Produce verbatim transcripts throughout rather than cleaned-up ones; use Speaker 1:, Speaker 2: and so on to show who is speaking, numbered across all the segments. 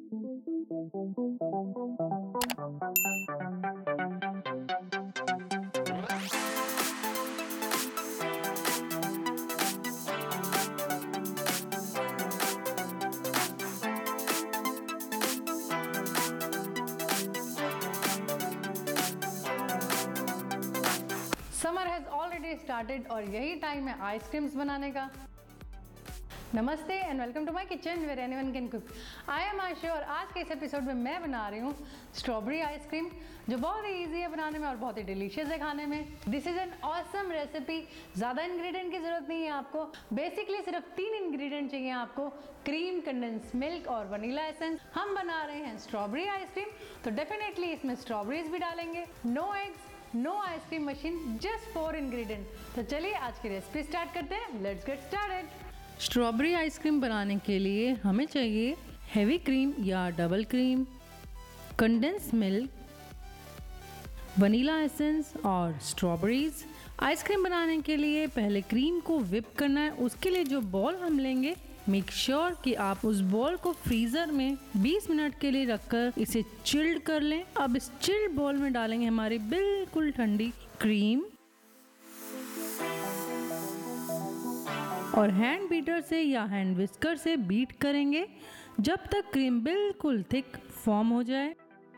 Speaker 1: Summer has already started और यही time है आइसक्रीम्स बनाने का। नमस्ते and welcome to my kitchen where anyone can cook. I am Asha और आज के इस एपिसोड में मैं बना रही हूँ स्ट्रॉबेरी आइसक्रीम, जो बहुत ही ईजी है बनाने में और बहुत ही डिलीशियस है खाने में। This is an awesome recipe. ज़्यादा इंग्रेडिएंट की ज़रूरत नहीं है आपको। बेसिकली सिर्फ तीन इंग्रेडिएंट चाहिए आपको, क्रीम, कंडेंस मिल्क और वनीला एसेंस। हम बना रहे हैं स्ट्रॉबेरी आइसक्रीम, तो डेफिनेटली इसमें स्ट्रॉबेरीज भी डालेंगे। No eggs, no ice cream machine, just four ingredient. तो चलिए आज की रेसिपी स्टार्ट करते हैं। Let's get started. Strawberry ice cream बनाने के लिए हमें चाहिए हेवी क्रीम या double cream, condense milk, vanilla essence और स्ट्रॉबेरीज। आइसक्रीम बनाने के लिए पहले क्रीम को व्हिप करना है। उसके लिए जो बॉल हम लेंगे, मेक श्योर sure कि आप उस बॉल को फ्रीज़र में बीस मिनट के लिए रखकर इसे चिल्ड कर लें। अब इस चिल्ड बॉल में डालेंगे हमारी बिल्कुल ठंडी क्रीम और हैंड बीटर से या हैंड विस्कर से बीट करेंगे जब तक क्रीम बिल्कुल थिक फॉर्म हो जाए।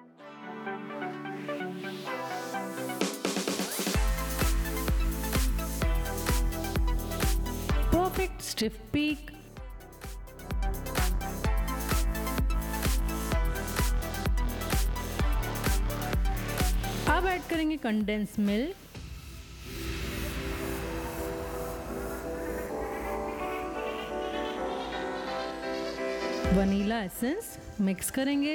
Speaker 1: Perfect stiff peak. अब ऐड करेंगे condense milk, vanilla essence, mix करेंगे।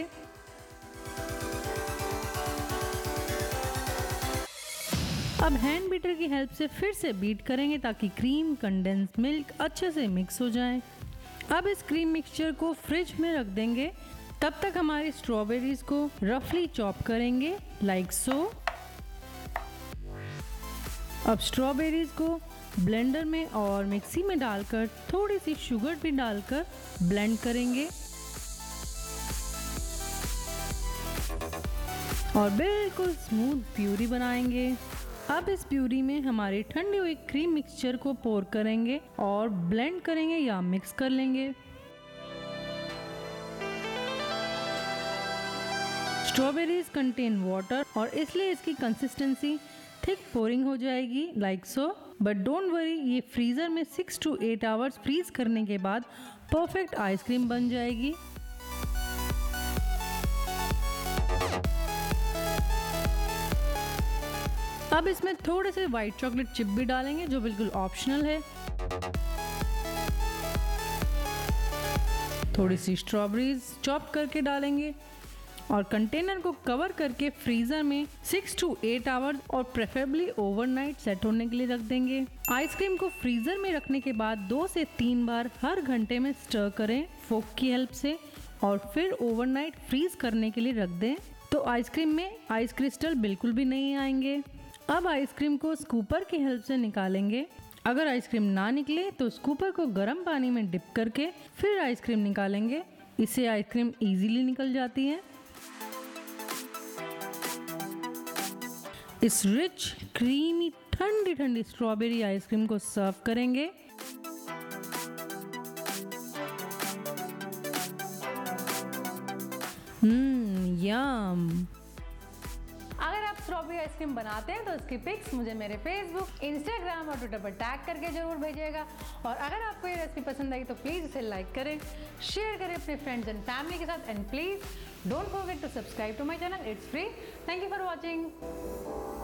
Speaker 1: अब हैंड बीटर की हेल्प से फिर से बीट करेंगे ताकि क्रीम, कंडेंस मिल्क अच्छे से मिक्स हो जाए। अब इस क्रीम मिक्सचर को फ्रिज में रख देंगे। तब तक हमारी स्ट्रॉबेरीज को रफली चॉप करेंगे लाइक सो। अब स्ट्रॉबेरीज को ब्लेंडर में और मिक्सी में डालकर थोड़ी सी शुगर भी डालकर ब्लेंड करेंगे और बिल्कुल स्मूथ प्यूरी बनाएंगे। अब इस प्यूरी में हमारी ठंडी हुई क्रीम मिक्सचर को पोर करेंगे और ब्लेंड करेंगे या मिक्स कर लेंगे। स्ट्रॉबेरीज कंटेन वाटर और इसलिए इसकी कंसिस्टेंसी थिक पोरिंग हो जाएगी like so. But don't worry, ये फ्रीज़र में six to eight hours freeze करने के बाद परफेक्ट आइसक्रीम बन जाएगी। अब इसमें थोड़े से वाइट चॉकलेट चिप भी डालेंगे जो बिल्कुल ऑप्शनल है। थोड़ी सी स्ट्रॉबेरीज चॉप करके डालेंगे और कंटेनर को कवर करके फ्रीजर में सिक्स टू एट आवर्स और प्रेफरेबली ओवरनाइट सेट होने के लिए रख देंगे। आइसक्रीम को फ्रीजर में रखने के बाद दो से तीन बार हर घंटे में स्टर करें फोक की हेल्प से और फिर ओवरनाइट फ्रीज करने के लिए रख दें, तो आइसक्रीम में आइस क्रिस्टल बिल्कुल भी नहीं आएंगे। अब आइसक्रीम को स्कूपर की हेल्प से निकालेंगे। अगर आइसक्रीम ना निकले तो स्कूपर को गर्म पानी में डिप करके फिर आइसक्रीम निकालेंगे। इससे आइसक्रीम इजीली निकल जाती है। इस रिच क्रीमी ठंडी ठंडी स्ट्रॉबेरी आइसक्रीम को सर्व करेंगे। हम्म यम। अगर आप स्ट्रॉबेरी आइसक्रीम बनाते हैं तो इसकी पिक्स मुझे मेरे फेसबुक, इंस्टाग्राम और ट्विटर पर टैग करके जरूर भेजिएगा। और अगर आपको ये रेसिपी पसंद आई तो प्लीज़ इसे लाइक करें, शेयर करें अपने फ्रेंड्स एंड फैमिली के साथ, and please don't forget to subscribe to my channel. It's free. Thank you for watching.